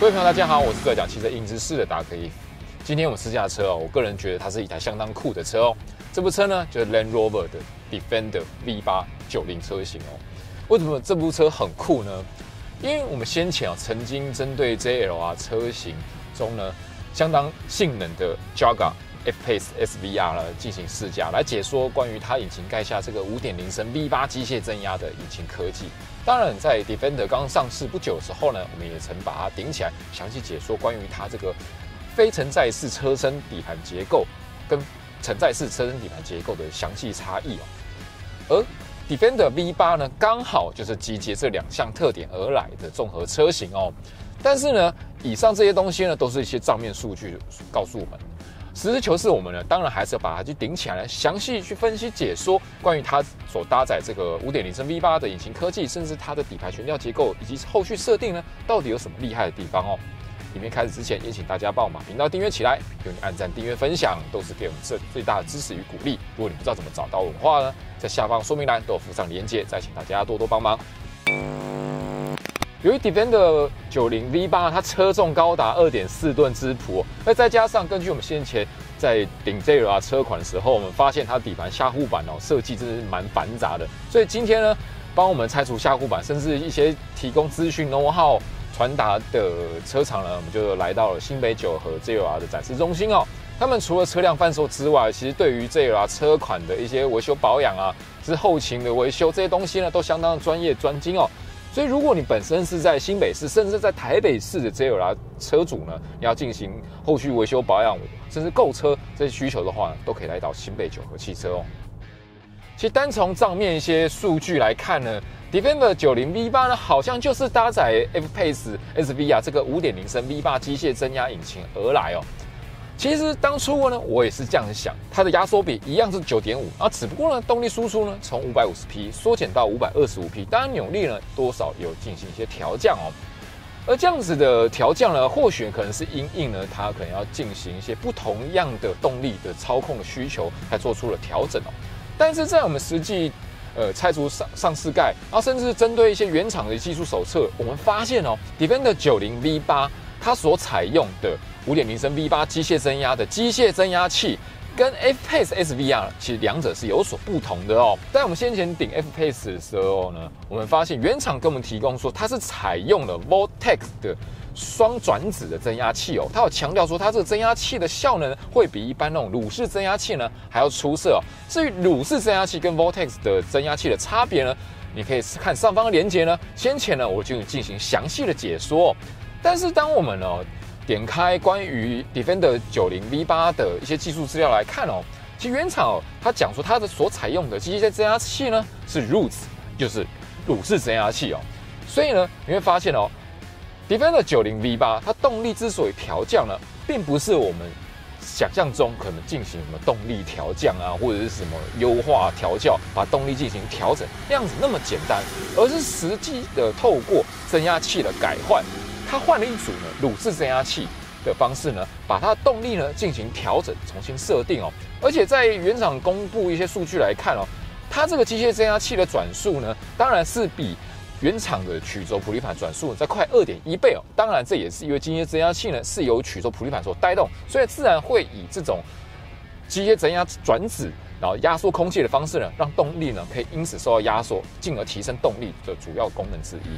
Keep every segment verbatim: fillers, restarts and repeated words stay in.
各位朋友，大家好，我是在讲汽车硬知识的达克伊夫。今天我们试驾车哦，我个人觉得它是一台相当酷的车哦。这部车呢，就是 Land Rover 的 Defender V 八九零车型哦。为什么这部车很酷呢？因为我们先前啊曾经针对 J L R 车型中呢相当性能的 Jaguar F-Pace S V R 呢进行试驾，来解说关于它引擎盖下这个 五点零 升 V 八 机械增压的引擎科技。当然，在 Defender 刚上市不久的时候呢，我们也曾把它顶起来，详细解说关于它这个非承载式车身底盘结构跟承载式车身底盘结构的详细差异哦。而 Defender V 八 呢，刚好就是集结这两项特点而来的综合车型哦。但是呢，以上这些东西呢，都是一些账面数据告诉我们。实事求是，我们呢当然还是要把它去顶起来，详细去分析解说关于它所搭载这个 五点零 升 V 八 的引擎科技，甚至它的底盘悬吊结构以及后续设定呢，到底有什么厉害的地方哦？影片开始之前，也请大家帮我把频道订阅起来，有你按赞、订阅、分享，都是给我们这最大的支持与鼓励。如果你不知道怎么找到我的话呢，在下方说明栏都有附上连结，再请大家多多帮忙。由于 Defender 九零 V 八 它车重高达 二点四吨之谱，那再加上根据我们先前在顶 J L R 车款的时候，我们发现它底盘下护板哦设计真的是蛮繁杂的，所以今天呢，帮我们拆除下护板，甚至一些提供资讯 know how 传达的车厂呢，我们就来到了新北九和 J L R 的展示中心哦。他们除了车辆贩售之外，其实对于 J L R 车款的一些维修保养啊，是后勤的维修这些东西呢，都相当的专业专精哦。所以，如果你本身是在新北市，甚至在台北市的 J L R 车主呢，你要进行后续维修保养，甚至购车这些需求的话呢，都可以来到新北九和汽车哦。其实单从账面一些数据来看呢 ，Defender 九零 V 八 呢，好像就是搭载 F-Pace S V R 这个 五点零 升 V 八 机械增压引擎而来哦。其实当初呢，我也是这样想，它的压缩比一样是 九点五， 啊，只不过呢，动力输出呢从五百五十匹缩减到五百二十五匹，当然扭力呢多少有进行一些调降哦。而这样子的调降呢，或许可能是因应呢，它可能要进行一些不同样的动力的操控的需求，才做出了调整哦。但是在我们实际呃拆除上上市盖，然后甚至针对一些原厂的技术手册，我们发现哦 ，Defender 九零 V 八 它所采用的 五点零 升 V 八 机械增压的机械增压器，跟 F-Pace S V R 其实两者是有所不同的哦。在我们先前顶 F-Pace 的时候呢，我们发现原厂给我们提供说它是采用了 Vortex 的双转子的增压器哦，它有强调说它这个增压器的效能会比一般那种卤式增压器呢还要出色哦。至于卤式增压器跟 Vortex 的增压器的差别呢，你可以看上方的连结呢，先前呢我就进行详细的解说哦。但是当我们呢点开关于 Defender 九零 V 八 的一些技术资料来看哦，其实原厂哦，它讲说它的所采用的机械增压器呢是 Roots， 就是卤式增压器哦。所以呢，你会发现哦 ，Defender 九零 V 八 它动力之所以调降呢，并不是我们想象中可能进行什么动力调降啊，或者是什么优化调教，把动力进行调整那样子那么简单，而是实际的透过增压器的改换。它换了一组呢卤式增压器的方式呢，把它的动力呢进行调整，重新设定哦。而且在原厂公布一些数据来看哦，它这个机械增压器的转速呢，当然是比原厂的曲轴普利盘转速再快 二点一倍哦。当然这也是因为机械增压器呢是由曲轴普利盘所带动，所以自然会以这种机械增压转子，然后压缩空气的方式呢，让动力呢可以因此受到压缩，进而提升动力的主要功能之一。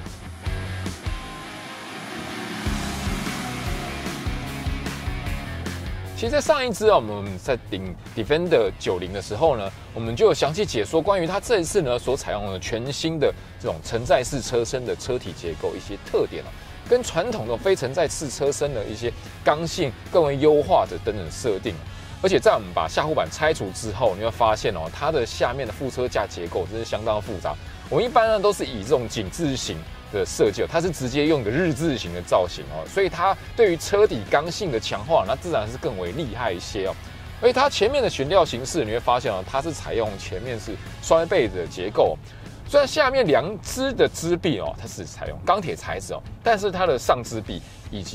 其实，在上一支啊，我们在顶 Defender 九零的时候呢，我们就有详细解说关于它这一次呢所采用的全新的这种承载式车身的车体结构一些特点哦，跟传统的非承载式车身的一些刚性更为优化的等等设定。而且在我们把下护板拆除之后，你会发现哦，它的下面的副车架结构真是相当复杂。我们一般呢都是以这种井字形的设计，它是直接用的日字形的造型哦，所以它对于车底刚性的强化，那自然是更为厉害一些哦。而且它前面的悬吊形式，你会发现哦，它是采用前面是双背的结构，虽然下面两支的支臂哦，它是采用钢铁材质哦，但是它的上支臂以及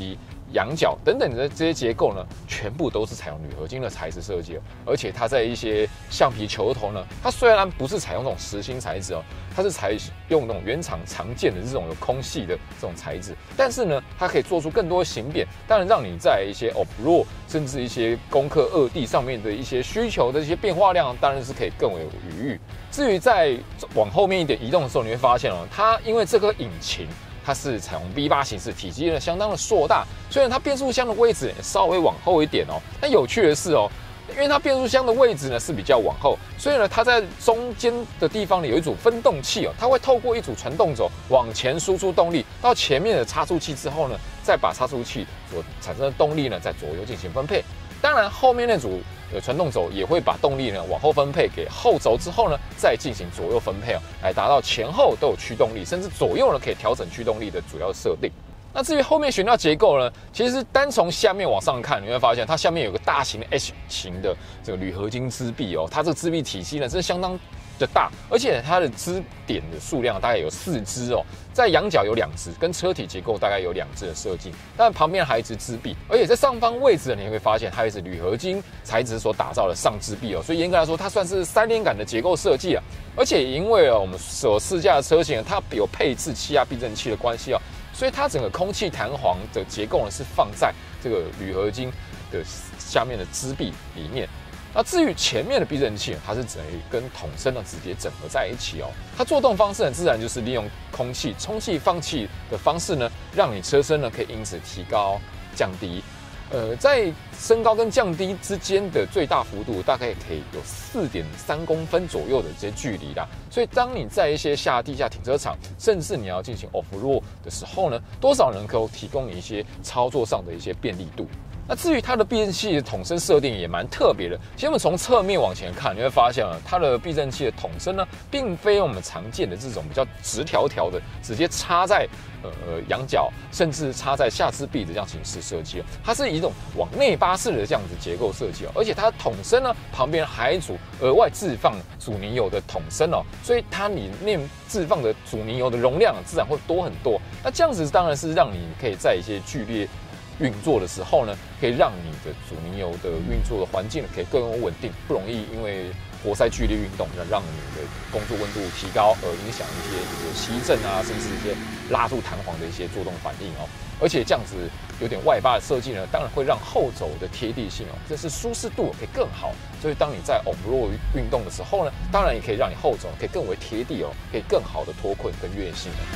仰角等等的这些结构呢，全部都是采用铝合金的材质设计哦。而且它在一些橡皮球头呢，它虽然不是采用这种实心材质哦，它是采用那种原厂常见的这种有空隙的这种材质，但是呢，它可以做出更多形变，当然让你在一些 off road 甚至一些攻克二地上面的一些需求的一些变化量，当然是可以更为有余裕。至于在往后面一点移动的时候，你会发现哦，它因为这个引擎。它是采用 V 八 形式，体积呢相当的硕大，虽然它变速箱的位置也稍微往后一点哦，但有趣的是哦，因为它变速箱的位置呢是比较往后，所以呢它在中间的地方呢有一组分动器哦，它会透过一组传动轴往前输出动力到前面的差速器之后呢，再把差速器所产生的动力呢在左右进行分配。当然后面那组呃传动轴也会把动力呢往后分配给后轴之后呢，再进行左右分配哦，来达到前后都有驱动力，甚至左右呢可以调整驱动力的主要设定。那至于后面悬吊结构呢，其实单从下面往上看，你会发现它下面有个大型的 H 型的这个铝合金支臂哦，它这个支臂体积呢真的相当的大，而且它的支点的数量大概有四支哦，在仰角有两支，跟车体结构大概有两支的设计，但旁边还有一支支臂，而且在上方位置你会发现它也是铝合金材质所打造的上支臂哦，所以严格来说，它算是三连杆的结构设计啊。而且因为我们所试驾的车型，它有配置气压避震器的关系哦，所以它整个空气弹簧的结构呢是放在这个铝合金的下面的支臂里面。那至于前面的避震器，它是等于跟筒身呢直接整合在一起哦。它作动方式呢，自然就是利用空气充气放气的方式呢，让你车身呢可以因此提高降低。呃，在升高跟降低之间的最大幅度，大概可以有 四点三公分左右的这些距离啦。所以，当你在一些下地下停车场，甚至你要进行 off road 的时候呢，多少能够提供你一些操作上的一些便利度。那至于它的避震器的筒身设定也蛮特别的。其实我们从侧面往前看，你会发现啊，它的避震器的筒身呢，并非我们常见的这种比较直条条的，直接插在呃仰角，甚至插在下支臂的这样形式设计哦。它是以一种往内八式的这样子结构设计哦，而且它的筒身呢旁边还有一组额外置放阻尼油的筒身哦，所以它里面置放的阻尼油的容量自然会多很多。那这样子当然是让你可以在一些剧烈运作的时候呢，可以让你的阻尼油的运作的环境可以更稳定，不容易因为活塞剧烈运动，让你的工作温度提高而影响一些这个吸震啊，甚至一些拉住弹簧的一些作动反应哦。而且这样子有点外八的设计呢，当然会让后轴的贴地性哦，这是舒适度可以更好。所以当你在 off road 运动的时候呢，当然也可以让你后轴可以更为贴地哦，可以更好的脱困跟越性哦。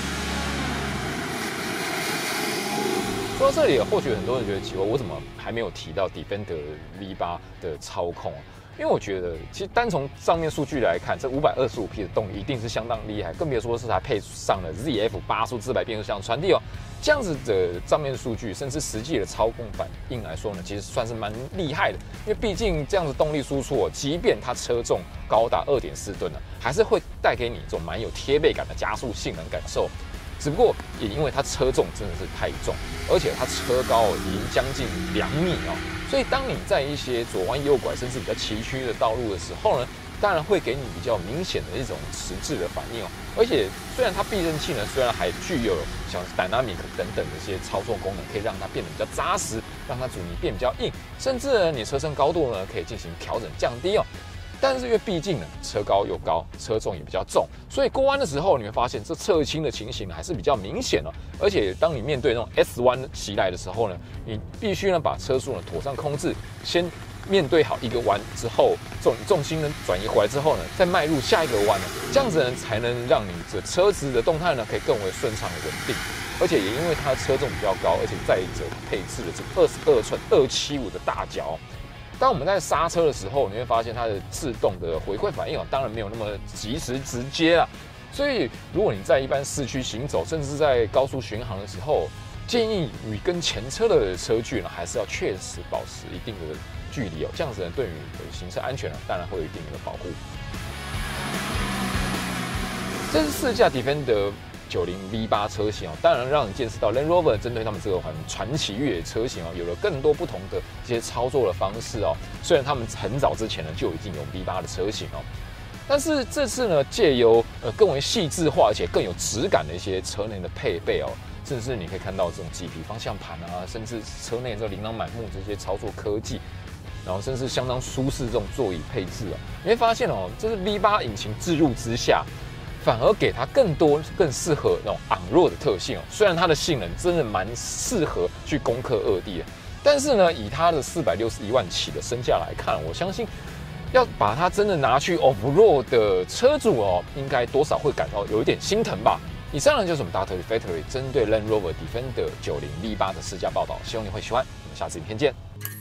说到这里，或许很多人觉得奇怪，我怎么还没有提到 Defender V 八的操控？因为我觉得，其实单从上面数据来看，这五百二十五匹的动力一定是相当厉害，更别说是它配上了 Z F 八速自排变速箱传递哦。这样子的账面数据，甚至实际的操控反应来说呢，其实算是蛮厉害的。因为毕竟这样子动力输出哦，即便它车重高达 二点四吨呢，还是会带给你这种蛮有贴背感的加速性能感受。只不过也因为它车重真的是太重，而且它车高已经将近两米哦，所以当你在一些左弯右拐甚至比较崎岖的道路的时候呢，当然会给你比较明显的一种迟滞的反应哦。而且虽然它避震器呢，虽然还具有像 Dynamic 等等的一些操作功能，可以让它变得比较扎实，让它阻尼变比较硬，甚至呢你车身高度呢可以进行调整降低哦。但是因为毕竟呢，车高又高，车重也比较重，所以过弯的时候你会发现这侧倾的情形还是比较明显的。而且当你面对那种 S 弯袭来的时候呢，你必须呢把车速呢妥善控制，先面对好一个弯之后，重重心呢转移回来之后呢，再迈入下一个弯呢，这样子呢才能让你这车子的动态呢可以更为顺畅稳定。而且也因为它的车重比较高，而且再者配置了这个二十二寸二七五的大脚。当我们在刹车的时候，你会发现它的自动的回馈反应哦，当然没有那么及时直接啦。所以，如果你在一般市区行走，甚至是在高速巡航的时候，建议你跟前车的车距呢，还是要确实保持一定的距离哦，这样子呢，对于你的行车安全呢，当然会有一定的保护。这是试驾 Defender九零 V 八 车型哦，当然让你见识到 Land Rover 针对他们这个款传奇越野车型哦，有了更多不同的一些操作的方式哦。虽然他们很早之前呢就已经有 V 八 的车型哦，但是这次呢借由呃更为细致化而且更有质感的一些车内的配备哦， 甚至你可以看到这种麂皮方向盘啊，甚至车内这琳琅满目这些操作科技，然后甚至相当舒适这种座椅配置啊，你会发现哦，这是 V 八 引擎置入之下，反而给它更多、更适合那种昂弱的特性哦。虽然它的性能真的蛮适合去攻克二 D 的，但是呢，以它的四百六十一万起的身价来看，我相信要把它真的拿去 off road 的车主哦，应该多少会感到有一点心疼吧。以上呢就是我们 Doctor Factory 针对 Land Rover Defender 九零 V 八的试驾报道，希望你会喜欢。我们下次影片见。